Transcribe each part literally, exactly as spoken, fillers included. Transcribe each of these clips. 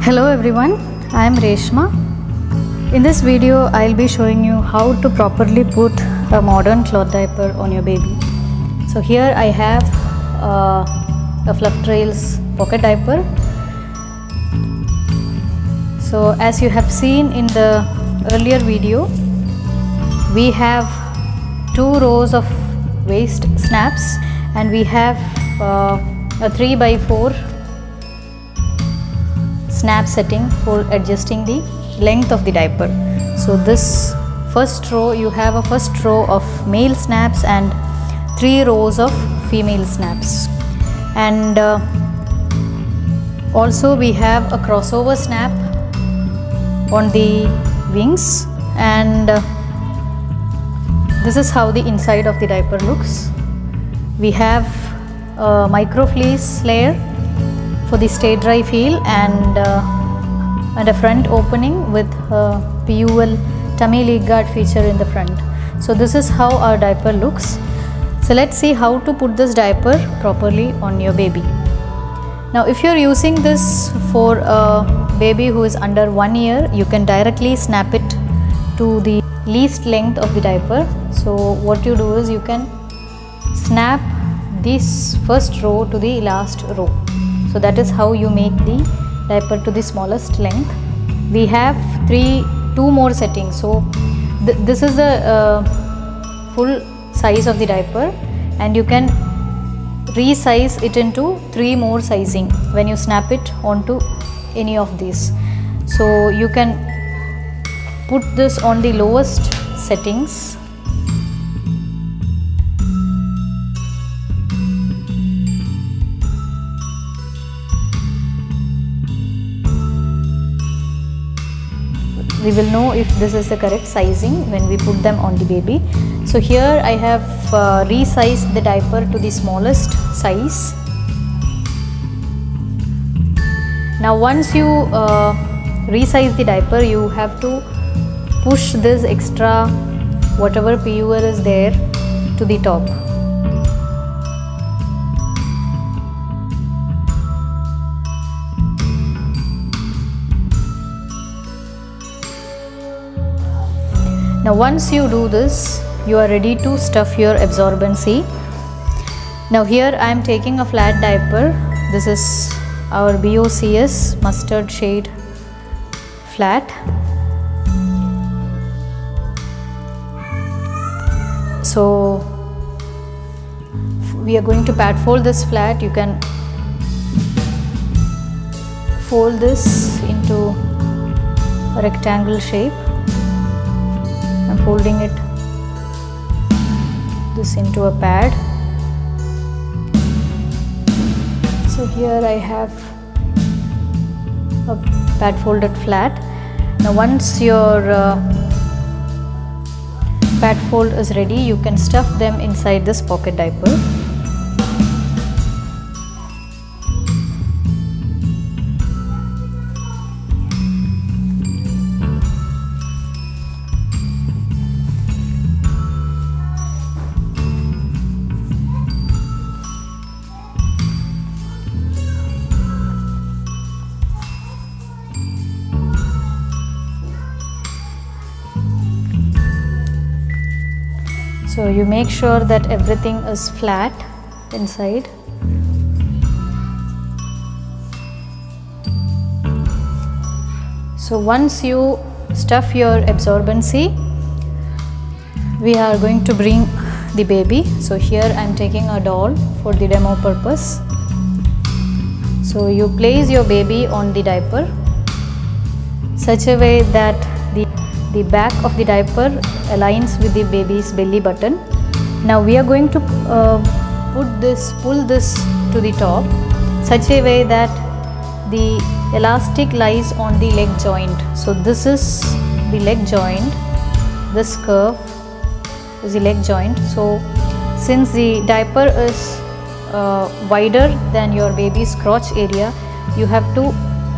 Hello everyone, I am Reshma. In this video I will be showing you how to properly put a modern cloth diaper on your baby. So here I have uh, a Fluff Trails pocket diaper. So as you have seen in the earlier video, we have two rows of waist snaps and we have uh, a three by four snap setting for adjusting the length of the diaper. So this first row, you have a first row of male snaps and three rows of female snaps, and uh, also we have a crossover snap on the wings, and uh, this is how the inside of the diaper looks. We have a micro fleece layer for the stay dry feel, and uh, and a front opening with a P U L tummy leak guard feature in the front. So this is how our diaper looks. So let's see how to put this diaper properly on your baby. Now if you are using this for a baby who is under one year, you can directly snap it to the least length of the diaper. So what you do is you can snap this first row to the last row. So that is how you make the diaper to the smallest length. We have three, two more settings. So th this is the uh, full size of the diaper, and you can resize it into three more sizing when you snap it onto any of these. So you can put this on the lowest settings. We will know if this is the correct sizing when we put them on the baby. So here I have uh, resized the diaper to the smallest size. Now once you uh, resize the diaper, you have to push this extra whatever P U L is there to the top. Now once you do this, you are ready to stuff your absorbency. Now here I am taking a flat diaper. This is our B O C S mustard shade flat. So we are going to pad fold this flat. You can fold this into a rectangle shape. I'm folding it this into a pad. So here I have a pad folded flat. Now once your uh, pad fold is ready, you can stuff them inside this pocket diaper. So you make sure that everything is flat inside. So once you stuff your absorbency, we are going to bring the baby. So here I am taking a doll for the demo purpose. So you place your baby on the diaper such a way that the The back of the diaper aligns with the baby's belly button. Now we are going to uh, put this, pull this to the top such a way that the elastic lies on the leg joint. So this is the leg joint, this curve is the leg joint. So since the diaper is uh, wider than your baby's crotch area, you have to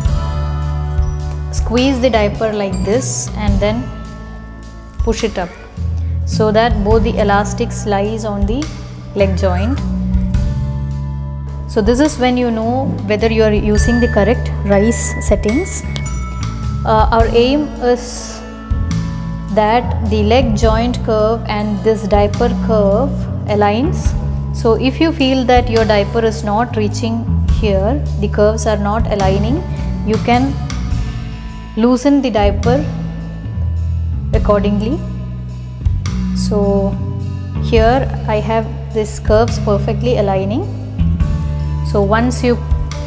squeeze the diaper like this and then push it up so that both the elastics lies on the leg joint. So this is when you know whether you are using the correct rise settings. Uh, our aim is that the leg joint curve and this diaper curve aligns. So if you feel that your diaper is not reaching here, the curves are not aligning, you can loosen the diaper accordingly. So here I have these curves perfectly aligning. So once you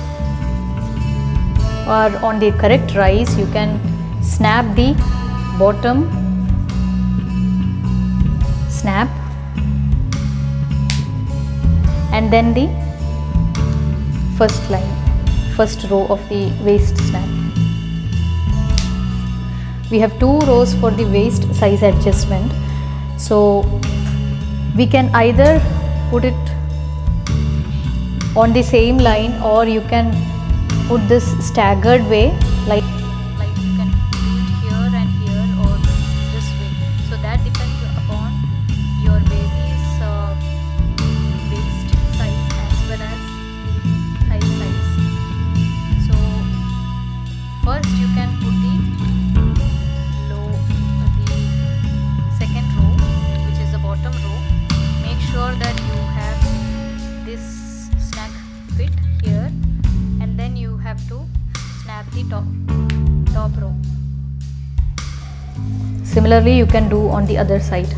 are on the correct rise, you can snap the bottom snap and then the first line, first row of the waist snap. We have two rows for the waist size adjustment. So we can either put it on the same line, or you can put this staggered way, like like you can do it here and here or this way. So that depends upon your baby's uh, waist size as well as thigh size. So first you can put the low, the second row, which is the bottom row. Make sure that you have this fit here, and then you have to snap the top top row. Similarly you can do on the other side.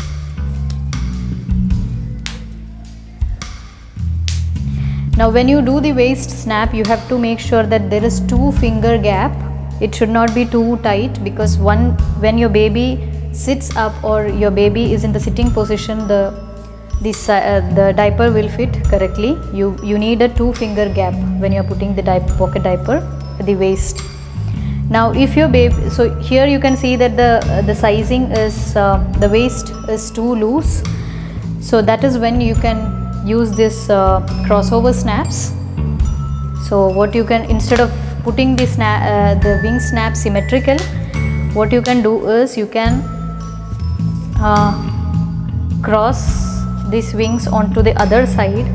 Now when you do the waist snap, you have to make sure that there is two finger gap. It should not be too tight, because one when your baby sits up or your baby is in the sitting position, the This, uh, the diaper will fit correctly. You you need a two finger gap when you are putting the diaper, pocket diaper at the waist. Now if your baby, so here you can see that the uh, the sizing is uh, the waist is too loose. So that is when you can use this uh, crossover snaps. So what you can, instead of putting the snap, uh, the wing snap symmetrical, what you can do is you can uh, cross these wings onto the other side,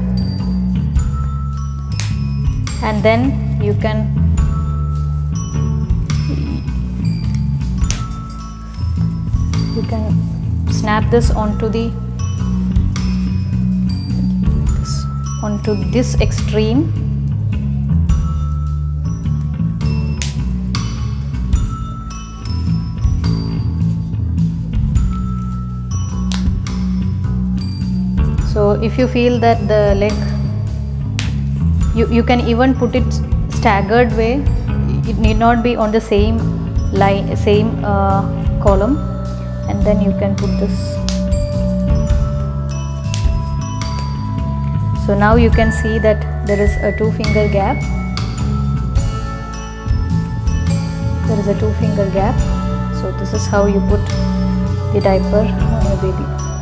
and then you can you can snap this onto the onto this extreme. So if you feel that the leg, you, you can even put it staggered way. It need not be on the same line, same uh, column, and then you can put this. So now you can see that there is a two finger gap. There is a two finger gap. So this is how you put the diaper on your baby.